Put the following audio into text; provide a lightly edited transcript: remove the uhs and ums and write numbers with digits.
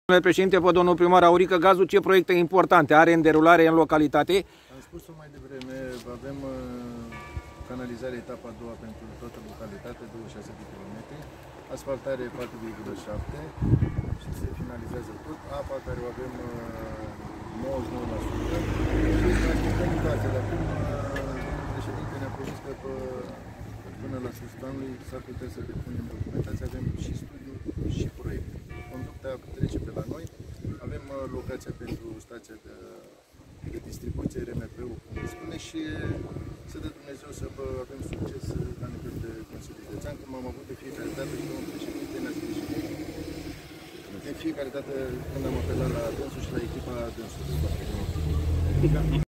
Domnule președinte, pe domnul primar Aurică Gazu, ce proiecte importante are în derulare în localitate? Am spus-o mai devreme, avem canalizare etapa a doua pentru toată localitatea, 26 de km, asfaltare 4,7 și se finalizează tot, apa care o avem 99% și așteptăm toate. La cum președinte ne-a promis că până la sfârșitul anului s-ar putea să depunem documentație, avem și studiu și proiect. Conducta trece pe la noi, avem locația pentru stația de distribuție RMP-ul, cum se spune, și să dă Dumnezeu să avem succes la nivel de Consiliul Județean, cum am avut de fiecare dată și domnul președinte ne-a sprijinit. De fiecare dată când am apelat la dânsul și la echipa dânsului.